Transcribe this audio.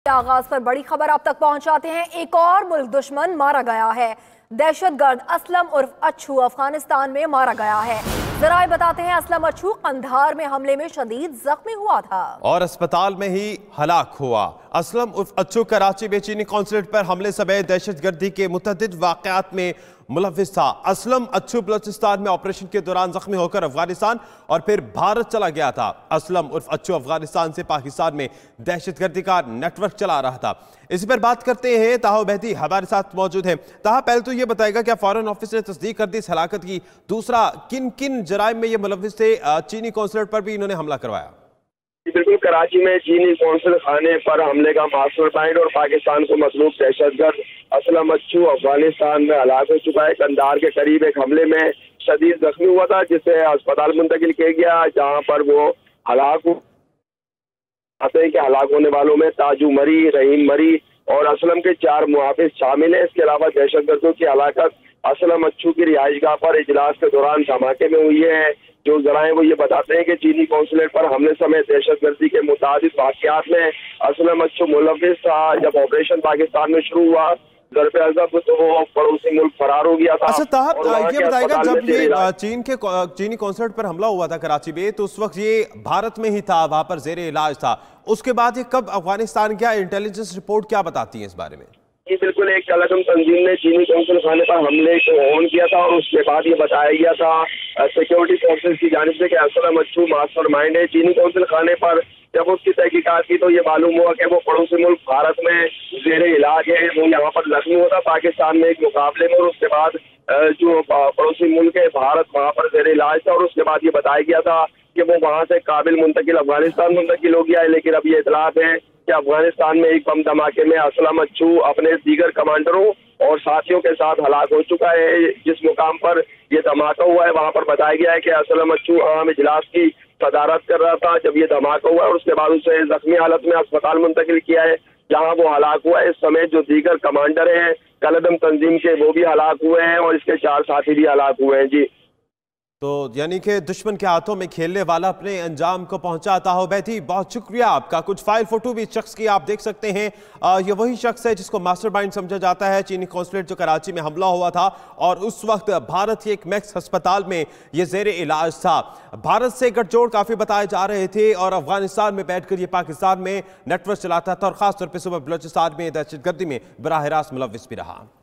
के आगाज पर बड़ी खबर आप तक पहुंचाते हैं। एक और मुल्क दुश्मन मारा गया है। दहशतगर्द असलम उर्फ अच्छू अफगानिस्तान में मारा गया है। जराए बताते हैं असलम अच्छू कंधार में हमले में शदीद जख्मी हुआ था और अस्पताल में ही हलाक हुआ। असलम उर्फ अच्छू कराची में चीनी कॉन्सुलेट पर हमले समेत दहशतगर्दी के मुतअद्दिद वाक़यात में मुलव्विस था। असलम अच्छू बलूचिस्तान में ऑपरेशन के दौरान जख्मी होकर अफगानिस्तान और फिर भारत चला गया था। असलम उर्फ अच्छू अफगानिस्तान से पाकिस्तान में दहशतगर्दी का नेटवर्क चला रहा था। इसी पर बात करते हैं। ताहा बहती हमारे साथ मौजूद है। ताहा, पहले तो ये बताएगा क्या फॉरेन ऑफिस ने तस्दीक कर दी इस हलाकत की? दूसरा, किन किन जराइम में ये मुलव्विस थे? चीनी कॉन्सुलेट पर भी इन्होंने हमला करवाया। बिल्कुल, कराची में चीनी कौंसल खाने पर हमले का मास्टरमाइंड और पाकिस्तान को मतलूब दहशतगर्द असलम अच्छू अफगानिस्तान में हलाक हो चुका है। कंधार के करीब एक हमले में शदीद जख्मी हुआ था, जिसे अस्पताल मुंतकिल किया गया, जहां पर वो हलाक के हलाक होने वालों में ताजू मरी, रहीम मरी और असलम के 4 मुहाफिज शामिल है। इसके अलावा दहशतगर्दों की हलाकत असलम अच्छू की रिहाइशगाह पर इजलास के दौरान धमाके में हुई है। जो जराए वो ये बताते हैं कि चीनी कौंसुलेट पर हमले समेत दहशतगर्दी के मुताबिक वाक़यात में असलम अच्छू मुलव्विस था। जब ऑपरेशन पाकिस्तान में शुरू हुआ घर पे अजब तो वो पड़ोसी मुल्क फरार हो गया था। अच्छा ताहा, ये बताएगा जब ये चीनी कॉन्सुलेट पर हमला हुआ था कराची में, तो उस वक्त ये भारत में ही था, वहां पर जेरे इलाज था। उसके बाद ये कब अफगानिस्तान गया? इंटेलिजेंस रिपोर्ट क्या बताती है इस बारे में? ये बिल्कुल एक कलदम तंजीम ने चीनी कौंसल खाने पर हमले को ऑन किया था और उसके बाद ये बताया गया था सिक्योरिटी फोर्सेस की जानिब से कि असलम अच्छू मास्टरमाइंड है। चीनी कौंसल खाने पर जब उसकी तहकीकात की तो ये मालूम हुआ कि वो पड़ोसी मुल्क भारत में जेरे इलाज है। वो यहाँ पर जख्मी हुआ था पाकिस्तान में एक मुकाबले में, और उसके बाद जो पड़ोसी मुल्क है भारत, वहाँ पर जेरे इलाज था। और उसके बाद ये बताया गया था कि वो वहाँ से काबिल मुंतकिल अफगानिस्तान मुंतकिल हो गया है। लेकिन अब ये इतलात है कि अफगानिस्तान में एक बम धमाके में असलम अच्छू अपने दीगर कमांडरों और साथियों के साथ हलाक हो चुका है। जिस मुकाम पर ये धमाका हुआ है वहाँ पर बताया गया है कि असलम अच्छू अहम इजलास की सदारत कर रहा था जब ये धमाका हुआ, और उसके बाद उसे जख्मी हालत में अस्पताल मुंतकिल किया है जहाँ वो हलाक हुआ है। इस समय जो दीगर कमांडर हैं कलदम तंजीम के, वो भी हलाक हुए हैं और इसके 4 साथी भी हलाक हुए हैं। जी, तो यानी कि दुश्मन के हाथों में खेलने वाला अपने अंजाम को पहुंचाता हो। बैठी, बहुत शुक्रिया आपका। कुछ फाइल फोटो भी इस शख्स की आप देख सकते हैं। ये वही शख्स है जिसको मास्टरमाइंड समझा जाता है। चीनी कॉन्सुलेट जो कराची में हमला हुआ था और उस वक्त भारत के एक मैक्स अस्पताल में ये जेरे इलाज था। भारत से गठजोड़ काफ़ी बताए जा रहे थे और अफगानिस्तान में बैठकर ये पाकिस्तान में नेटवर्क चलाता था और ख़ासतौर पर सुबह बलूचिस्तान में दहशतगर्दी में बराह रास्त मुलव्विस भी रहा।